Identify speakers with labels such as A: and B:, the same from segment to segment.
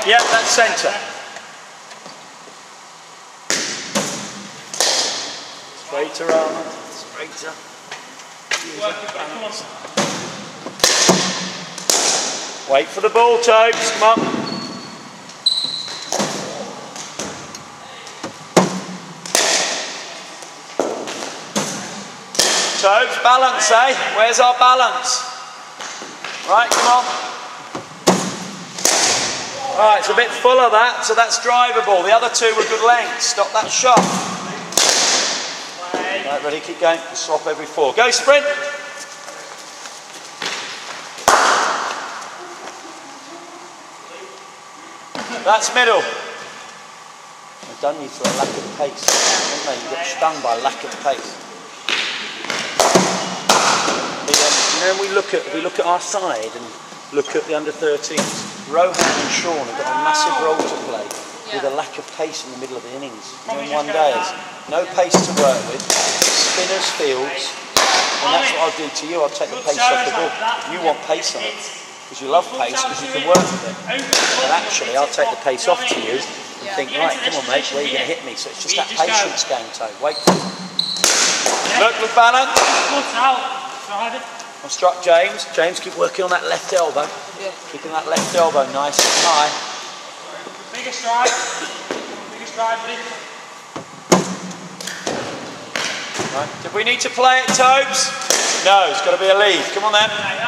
A: Yeah, that's centre. Straighter, Armand. Straighter. Wait for the ball, Tobes. Come on. Tobes, balance, eh? Where's our balance? Right, come on. Right, it's a bit full of that, so that's drivable. The other two were good lengths. Stop that shot. Right, ready, keep going. Swap every 4. Go, sprint. That's middle. I've done you for a lack of pace. You got stung by lack of pace. You know, we look at our side and look at the under-13s. Rohan and Sean have got a massive role to play with a lack of pace in the middle of the innings. You know, in one days, no pace to work with, spinners, fields, and that's what I'll do to you. I'll take the pace off the ball. You want pace on it because you love pace because you can work with it. But actually, I'll take the pace off to you and think, right, come on, mate, where are you going to hit me? So it's just that patience game, Toe. Wait. Look with balance. I'll struck James. James, keep working on that left elbow. Yeah. Keeping that left elbow nice and high.
B: Bigger stride. Bigger stride, buddy.
A: Right. Did we need to play it, Tobes? No, it's got to be a lead. Come on then.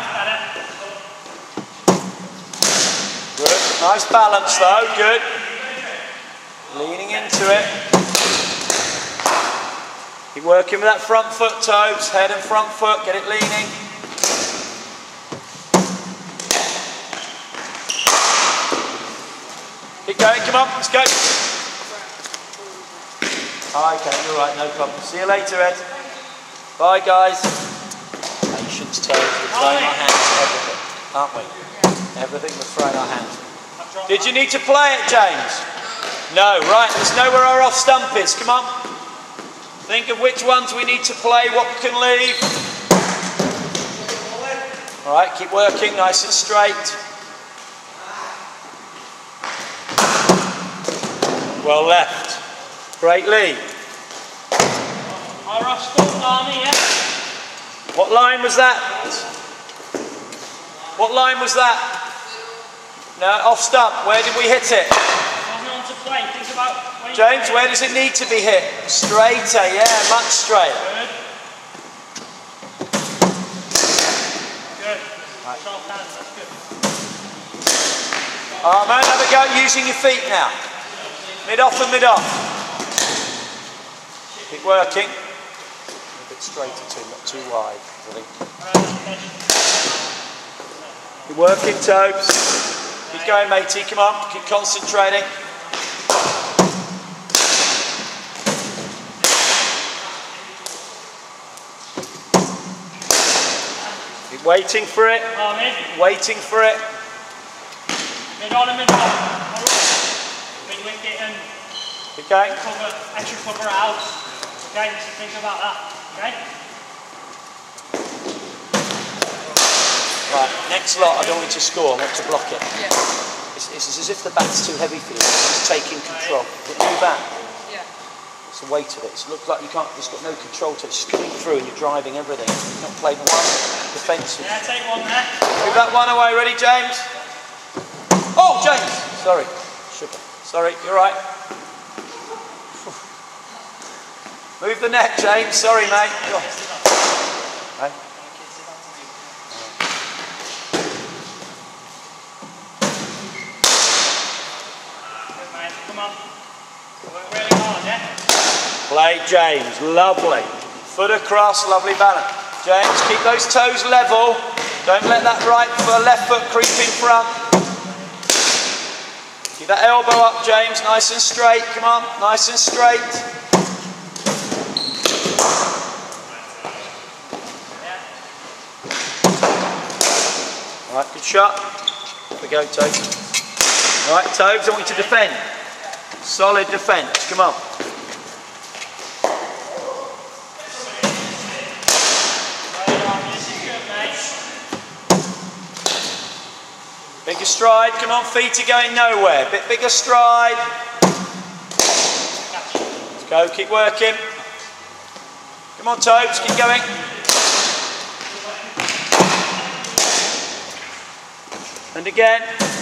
A: Good. Nice balance though. Good. Leaning into it. Keep working with that front foot, Tobes. Head and front foot. Get it leaning. Keep going, come on, let's go. Okay, you're right, no problem. See you later, Ed. Bye, guys. Patience, Toes. We're throwing our hands at everything, aren't we? Everything we're throwing our hands at. Did you need to play it, James? No, right, let's know where our off stump is. Come on. Think of which ones we need to play, what we can leave. All right, keep working, nice and straight. Well left. Great lead.
B: Our off stump, Army, yeah?
A: What line was that? What line was that? No, off stump. Where did we hit it?
B: On to play. Think about
A: James, where does it need to be hit? Straighter, yeah, much straighter.
B: Good. Good. Right. Soft hands, that's good.
A: Man, have a go using your feet now. Mid off and mid off. Keep working. A bit straighter too, not too wide, really. Keep working, Tobes. Keep going, matey, come on, keep concentrating. Keep waiting for it. Waiting for it.
B: Mid on and mid off. Mid-wicket and
A: keep going.
B: Extra cover out. Okay, so think about that. Okay?
A: Right, next lot, I don't want you to score, I want to block it.
C: Yeah.
A: It's as if the bat's too heavy for you, it's taking control. The new bat,
C: Yeah.
A: it's the weight of it. It looks like it's got no control to it. It's coming through and you're driving everything. You've not played one defensive.
B: Yeah, take one there.
A: Move that one away, ready, James? Oh, James! Sorry, sugar. Sorry, you're right. Move the net, James. Sorry, mate. Go on. Right.
B: Come on. Work really hard, yeah?
A: Play, James. Lovely. Foot across, lovely balance. James, keep those toes level. Don't let that left foot creep in front. Keep that elbow up, James. Nice and straight. Come on. Nice and straight. All right, good shot. There we go, Tobes. All right, Tobes, I want you to defend. Solid defence. Come on. Bigger stride, come on, feet are going nowhere. Bit bigger stride. Let's go, keep working. Come on, Tobes, keep going. And again.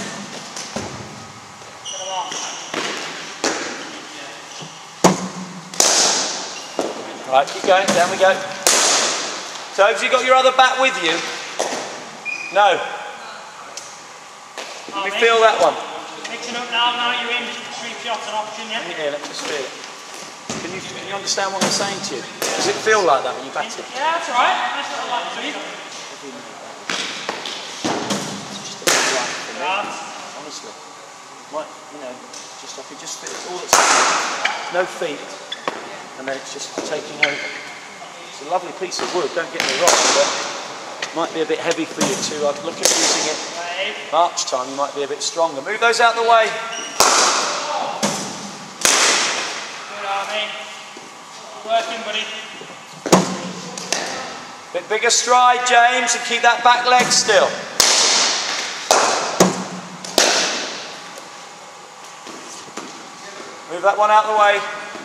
A: Right, keep going, down we go. Tobes, you got your other bat with you? No. Let me feel that one.
B: Mixing up now you're in, sweep shots an option, yeah?
A: Yeah, let me just feel it. Can you understand what I'm saying to you? Does it feel like that when you bat it?
B: Yeah, that's alright. Nice little lap sweep.
A: It's just a bit right for me, honestly. Just I could just feel it. All that's no feet, and then it's just taking over. It's a lovely piece of wood, don't get me wrong, but it might be a bit heavy for you too. I'd look at using it March time, you might be a bit stronger. Move those out of the way.
B: Good, Army. Working, buddy.
A: Bit bigger stride, James, and keep that back leg still. Move that one out of the way.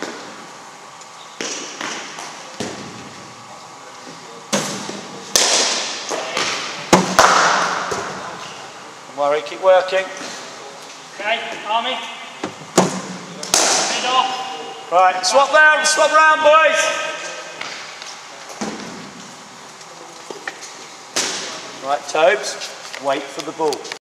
A: Don't worry, keep working.
B: Okay, Army. Head off.
A: Right, swap round, boys. Right, Tobes, wait for the ball.